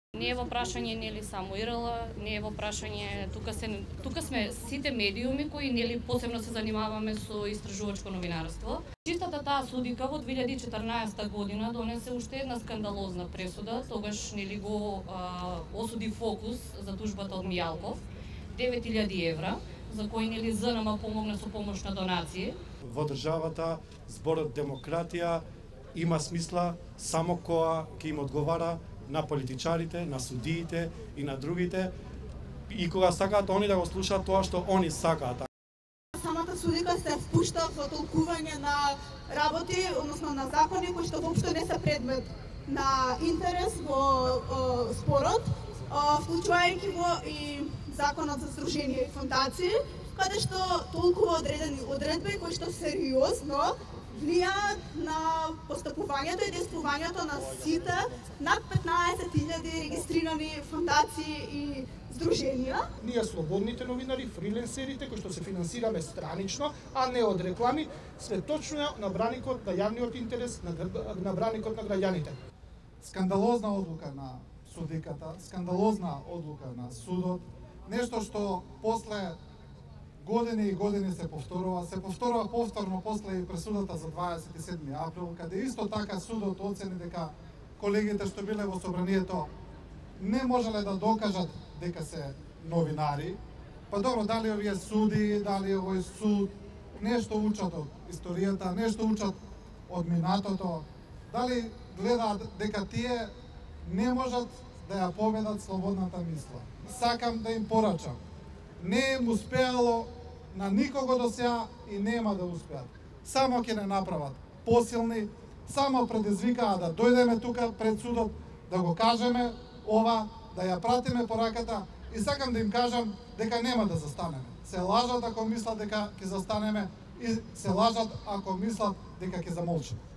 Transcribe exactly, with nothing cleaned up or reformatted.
Не е во прашање нели само ИРЛ, не е во прашање, тука се тука сме сите медиуми кои нели посебно се занимаваме со истражувачко новинарство. Чистата таа судика во две илјади и четрнаесетта година донесе уште една скандалозна пресуда, тогаш нели го а, осуди Фокус за тужбата од Мијалков, девет илјади евра, за кои нели ЗНМ помогна со помош на донации. Во државата зборот демократија има смисла само кога ќе им одговара на политичарите, на судиите и на другите, и кога сакаат они да го слушаат тоа што они сакаат. Самата судика се впушта во толкување на работи, односно на закони кои што воопшто не се предмет на интерес во о, спорот, вклучувајќи во и законот за здруженија и фондации, каде што толкува одредени одредби кои што сериозно влијаат на постапувањето и действувањето на сите над петнаесет илјади регистрирани фондации и здруженија. Ние слободните новинари, фриленсерите кои што се финансираме странично, а не од реклами, сме точно на браникот на јавниот интерес, на, на браникот на граѓаните. Скандалозна одлука на судиката, скандалозна одлука на судот, нешто што после години и години се повторува, се повторува повторно после и пресудата за дваесет и седми април, каде исто така судот оцени дека колегите што биле во собранието не можеле да докажат дека се новинари. Па добро, дали овие суди, дали овој суд нешто учат од историјата, нешто учат од минатото, дали гледаат дека тие не можат да ја победат слободната мисла. Сакам да им порачам, не им успеало на никого до сега и нема да успеат. Само ќе не направат посилни, само предизвикаат да дојдеме тука пред судот, да го кажеме ова, да ја пратиме пораката и сакам да им кажам дека нема да застанеме. Се лажат ако мислат дека ќе застанеме и се лажат ако мислат дека ќе замолчат.